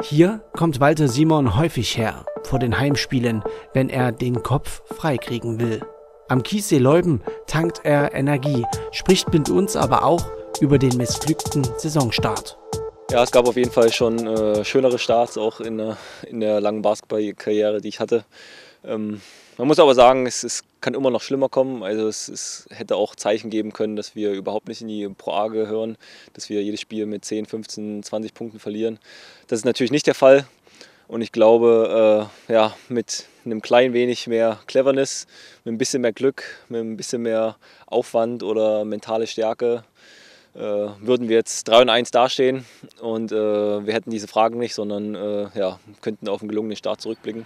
Hier kommt Walter Simon häufig her, vor den Heimspielen, wenn er den Kopf freikriegen will. Am Kiessee Leuden tankt er Energie, spricht mit uns aber auch über den missglückten Saisonstart. Ja, es gab auf jeden Fall schon schönere Starts, auch in der langen Basketballkarriere, die ich hatte. Man muss aber sagen, es kann immer noch schlimmer kommen. Also es hätte auch Zeichen geben können, dass wir überhaupt nicht in die Pro A gehören, dass wir jedes Spiel mit 10, 15, 20 Punkten verlieren. Das ist natürlich nicht der Fall. Und ich glaube, mit einem klein wenig mehr Cleverness, mit ein bisschen mehr Glück, mit ein bisschen mehr Aufwand oder mentale Stärke, würden wir jetzt 3-1 dastehen und wir hätten diese Fragen nicht, sondern könnten auf einen gelungenen Start zurückblicken.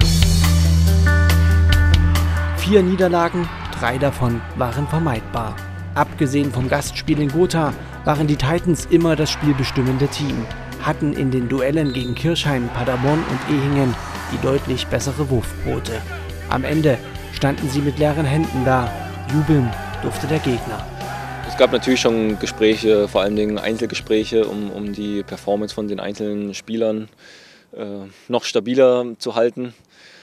4 Niederlagen, 3 davon waren vermeidbar. Abgesehen vom Gastspiel in Gotha waren die Titans immer das spielbestimmende Team, hatten in den Duellen gegen Kirchheim, Paderborn und Ehingen die deutlich bessere Wurfquote. Am Ende standen sie mit leeren Händen da, jubeln durfte der Gegner. Es gab natürlich schon Gespräche, vor allen Dingen Einzelgespräche, um die Performance von den einzelnen Spielern noch stabiler zu halten.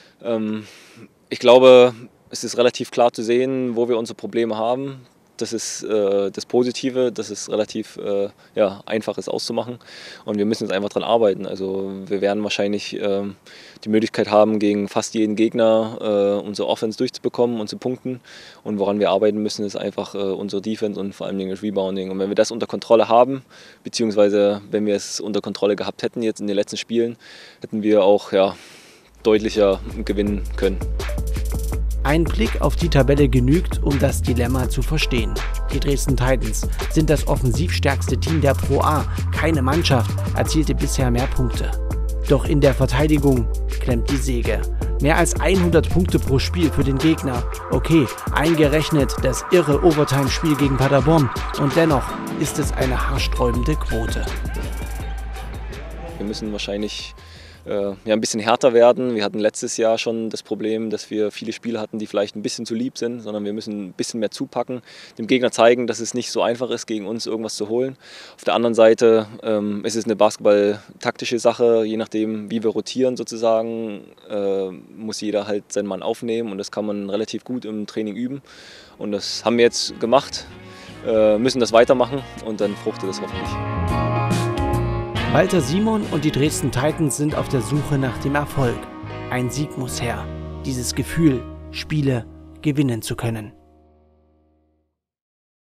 Ich glaube, es ist relativ klar zu sehen, wo wir unsere Probleme haben. Das ist das Positive, dass es relativ einfach ist auszumachen. Und wir müssen jetzt einfach daran arbeiten. Also wir werden wahrscheinlich die Möglichkeit haben, gegen fast jeden Gegner unsere Offense durchzubekommen und zu punkten. Und woran wir arbeiten müssen, ist einfach unsere Defense und vor allem das Rebounding. Und wenn wir das unter Kontrolle haben, beziehungsweise wenn wir es unter Kontrolle gehabt hätten jetzt in den letzten Spielen, hätten wir auch deutlicher gewinnen können. Ein Blick auf die Tabelle genügt, um das Dilemma zu verstehen. Die Dresden Titans sind das offensiv stärkste Team der Pro A. Keine Mannschaft erzielte bisher mehr Punkte. Doch in der Verteidigung klemmt die Säge. Mehr als 100 Punkte pro Spiel für den Gegner. Okay, eingerechnet das irre Overtime-Spiel gegen Paderborn. Und dennoch ist es eine haarsträubende Quote. Wir müssen wahrscheinlich ein bisschen härter werden. Wir hatten letztes Jahr schon das Problem, dass wir viele Spiele hatten, die vielleicht ein bisschen zu lieb sind, sondern wir müssen ein bisschen mehr zupacken, dem Gegner zeigen, dass es nicht so einfach ist, gegen uns irgendwas zu holen. Auf der anderen Seite ist es eine basketball-taktische Sache, je nachdem, wie wir rotieren sozusagen, muss jeder halt seinen Mann aufnehmen und das kann man relativ gut im Training üben. Und das haben wir jetzt gemacht, müssen das weitermachen und dann fruchtet es hoffentlich. Walter Simon und die Dresden Titans sind auf der Suche nach dem Erfolg. Ein Sieg muss her. Dieses Gefühl, Spiele gewinnen zu können.